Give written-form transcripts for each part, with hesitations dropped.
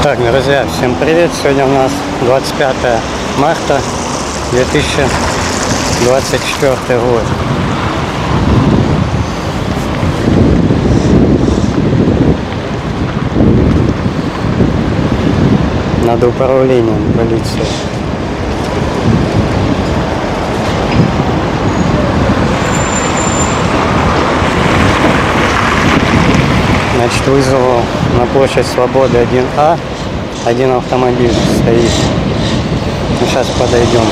Так, друзья, всем привет! Сегодня у нас 25 марта 2024 год. Над управлением полиции. Значит, вызову на площадь Свободы 1А. Один автомобиль стоит. Мы сейчас подойдем.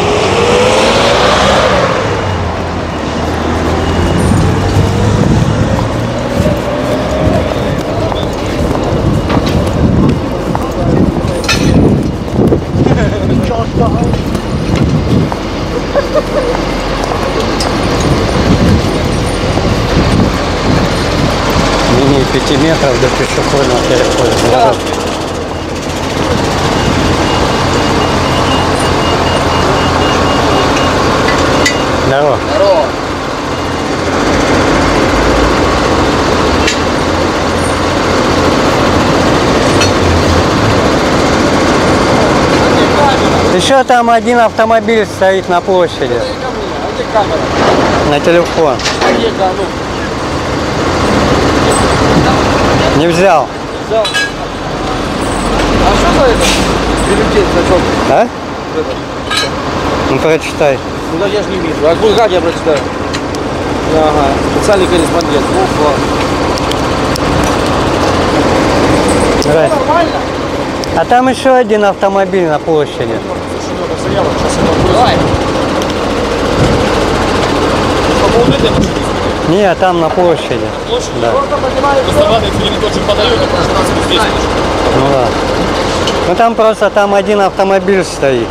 Менее 5 метров до пешеходного перехода. Здорово. Здорово. Еще там один автомобиль стоит на площади. А где камера? На телефон. А где камера? Не взял. Взял. А что за это? Бюллетень значок? А? Это. Ну прочитай. Ну да я же не вижу. А как я прочитаю? Ага. Специальный корреспондент. Ну, Здрасте. нормально? А там еще один автомобиль на площади. Слушай, много заявок. Сейчас я вам давай. По поводу этой машины? Не, там на площади. Площадь? Да. Просто поднимается. Просто ладно, если не точно подает, то просто нас здесь. Ну да. Ну там просто там один автомобиль стоит.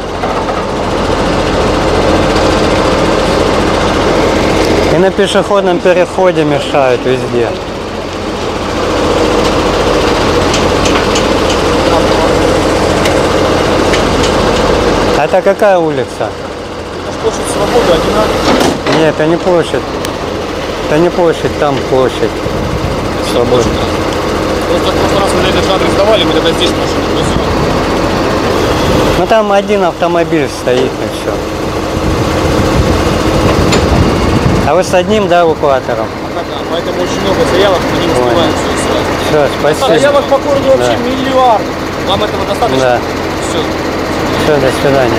И на пешеходном переходе мешают везде. А это какая улица? Это площадь Свободы, 1А. Нет, это не площадь. Это не площадь, там площадь. Свободы. Просто в прошлый раз мы на этот адрес сдавали, мы тогда здесь машину грузили. Ну там один автомобиль стоит и все. А вы с одним, да, эвакуатором? Поэтому очень много заявок, мы не успеваем все сразу. Все, спасибо. Заявок по городу вообще Да. миллиард. Вам этого достаточно? Да. Все. Все, до свидания.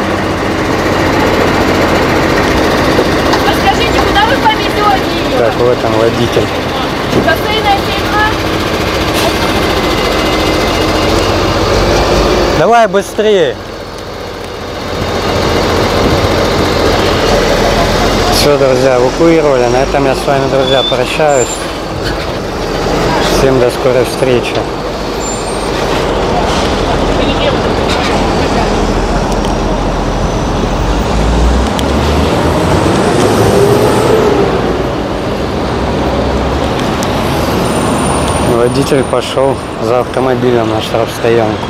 А скажите, куда вы повезете ее? Так, вот он, водитель. Шоссейная 7А? Давай быстрее. Все, друзья, эвакуировали. На этом я с вами, друзья, прощаюсь. Всем до скорой встречи. Водитель пошел за автомобилем на штрафстоянку.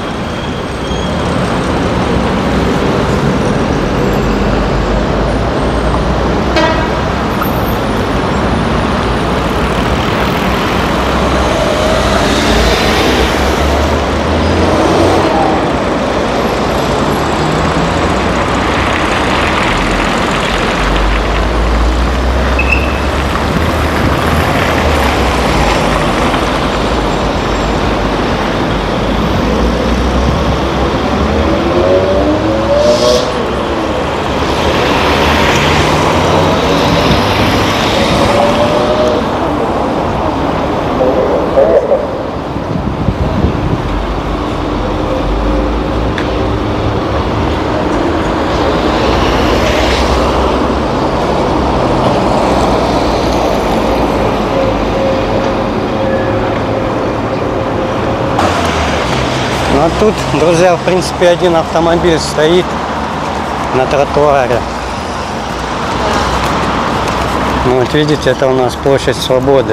Ну а тут, друзья, в принципе, один автомобиль стоит на тротуаре. Ну вот видите, это у нас площадь Свободы.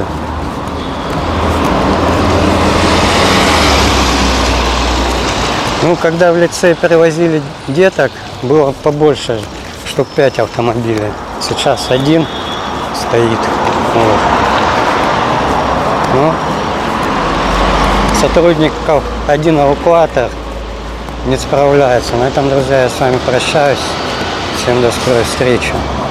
Ну, когда в лицей перевозили деток, было побольше, штук 5 автомобилей. Сейчас один стоит. Вот. Ну, с сотрудников один эвакуатор не справляется. На этом, друзья, я с вами прощаюсь. Всем до скорой встречи.